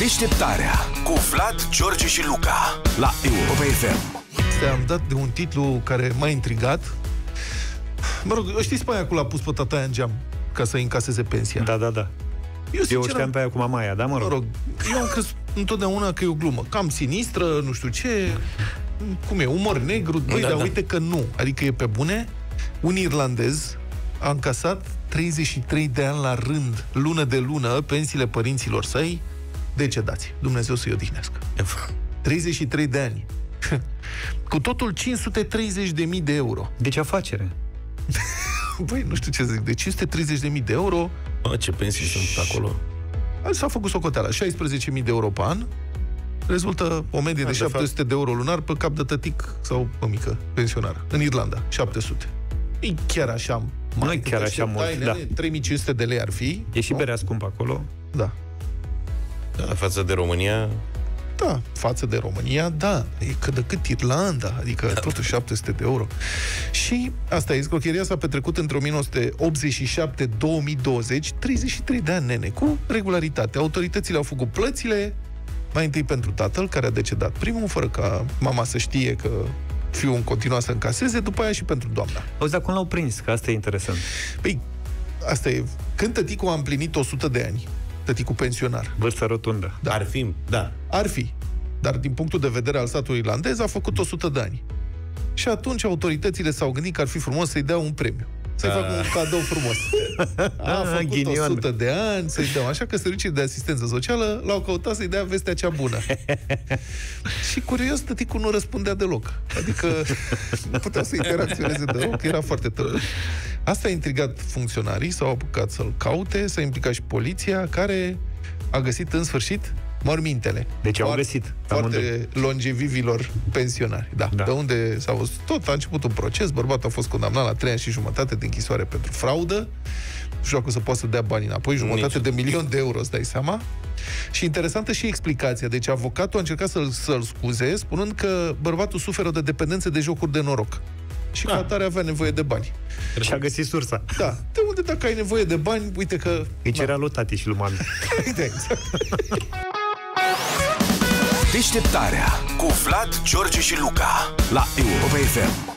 Deșteptarea cu Vlad, George și Luca la Europa FM. Am dat de un titlu care m-a intrigat. Mă rog, știți pe aia cu l-a pus pe tataia în geam ca să încaseze pensia? Da. Eu știam pe aia cu mamaia, da, mă rog. Eu am crezut întotdeauna că e o glumă. Cam sinistră, nu știu ce. Cum e, umor negru. Băi, dar uite că nu. Adică e pe bune. Un irlandez a încasat 33 de ani la rând, lună de lună, pensiile părinților săi decedați. Dumnezeu să-i odihnească. 33 de ani. Cu totul 530.000 de euro. Deci afacere. Băi, nu știu ce zic. De 530.000 de euro. Ce pensii sunt acolo? S-a făcut socoteala. 16.000 de euro pe an. Rezultă o medie de 700 de euro lunar pe cap de tătic sau mămică pensionară. În Irlanda, 700. E chiar așa. Nu e chiar așa mult, da. 3.500 de lei ar fi. E și berea scumpă acolo. Da. Față de România... Da, față de România, da. E cât de cât Irlanda, adică totuși 700 de euro. Și asta e, scrocheria s-a petrecut între 1987-2020, 33 de ani, nene, cu regularitate. Autoritățile au făcut plățile, mai întâi pentru tatăl, care a decedat primul, fără ca mama să știe că fiul continua să încaseze, după aia și pentru doamna. Auzi, dar cum l-au prins? Că asta e interesant. Păi, asta e. Când tăticul a împlinit 100 de ani, tăticul pensionar. Vârstă rotundă. Da. Ar fi, da. Ar fi. Dar din punctul de vedere al statului irlandez a făcut 100 de ani. Și atunci autoritățile s-au gândit că ar fi frumos să-i dea un premiu. Să-i facă un cadou frumos. A făcut ghinion. 100 de ani, să-i dea. Așa că serviciile de asistență socială l-au căutat să-i dea vestea cea bună. Și curios, tăticul nu răspundea deloc. Adică nu putea să interacționeze deloc, era foarte tăcut. Asta a intrigat funcționarii, s-au apucat să-l caute, s-a implicat și poliția, care a găsit în sfârșit mormintele. Deci au găsit. Foarte longevivilor pensionari. Da. De unde s-a văzut tot, a început un proces, bărbatul a fost condamnat la 3 ani și jumătate de închisoare pentru fraudă. Nu știu dacă să poată să dea bani înapoi, jumătate de milion de euro, îți dai seama. Și interesantă și explicația. Deci avocatul a încercat să-l scuze, spunând că bărbatul suferă de dependență de jocuri de noroc. Și ca atare avea nevoie de bani. Și a găsit sursa. Da. De unde dacă ai nevoie de bani, uite că... Îi cerea lui tati și lui mami. Exact. Deșteptarea cu Vlad, George și Luca la Europa FM.